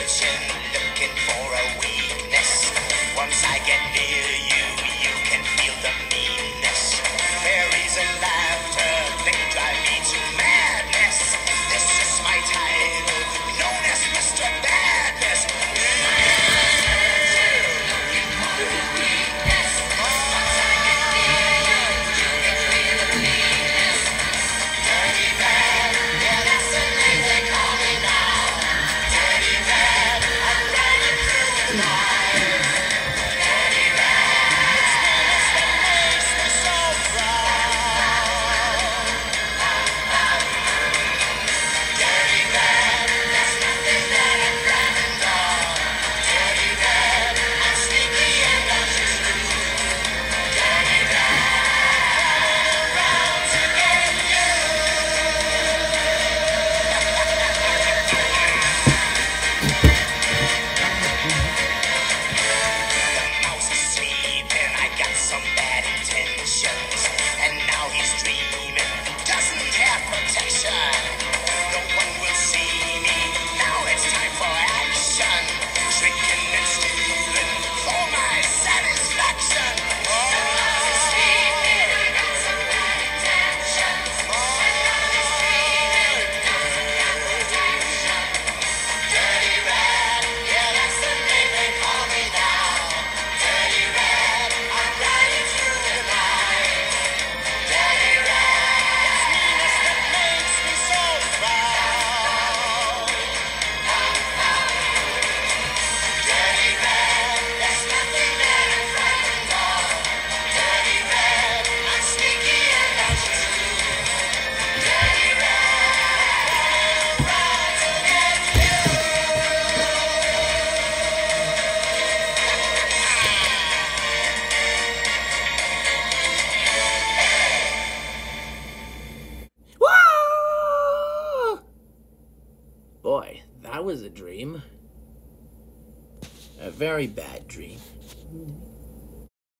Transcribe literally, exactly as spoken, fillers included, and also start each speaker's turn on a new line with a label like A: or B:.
A: searching, looking for a weakness. Once I get near you, you can feel the meanness. Fairies and laughter, they drive me to madness. This is my title, known as Mister Badness. And now he's dreaming, doesn't have protection. No one will see me, now it's time for action. Tricking and stealing for my satisfaction. Oh, sleeping, I got some bad intentions. And now he's dreaming, doesn't have protection. Dirty Red, yeah, that's the name they call me now. Dirty Red, I'm riding through the night.
B: Boy, that was a dream. A very bad dream.